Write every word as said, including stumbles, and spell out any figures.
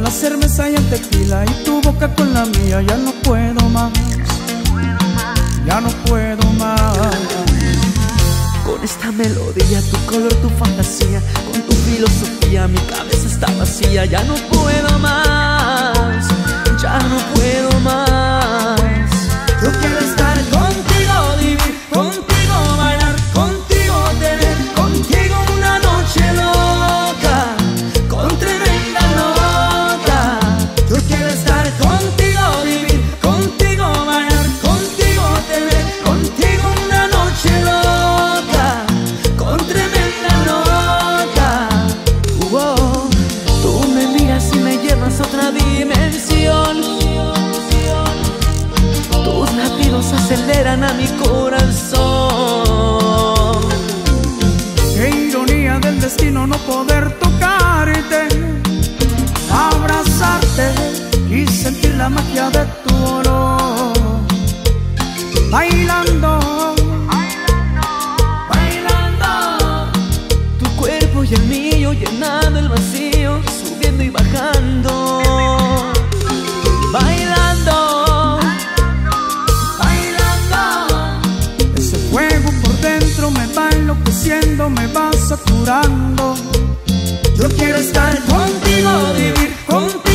la cerveza y el tequila y tu boca con la mía. Ya no puedo más, ya no puedo más. Con esta melodía, tu color, tu fantasía, con tu filosofía, mi cabeza está vacía. Ya no puedo más, ya no puedo más. Yo quiero estar contigo, vivir contigo, bailar contigo, tener contigo una noche loca, con tremenda nota. Yo quiero estar contigo, vivir contigo, bailar contigo, tener contigo una noche loca, con tremenda nota. Wow, tú me miras y me llevas a otra dimensión. Tus latidos aceleran a mi corazón. Qué ironía del destino no poder tocarte, abrazarte y sentir la magia de tu olor. Bailando, bailando, tu cuerpo y el mío llenando el vacío, subiendo y bajando. Bailando, bailando, ese fuego por dentro me va enloqueciendo, me va saturando. Yo quiero estar contigo, vivir contigo.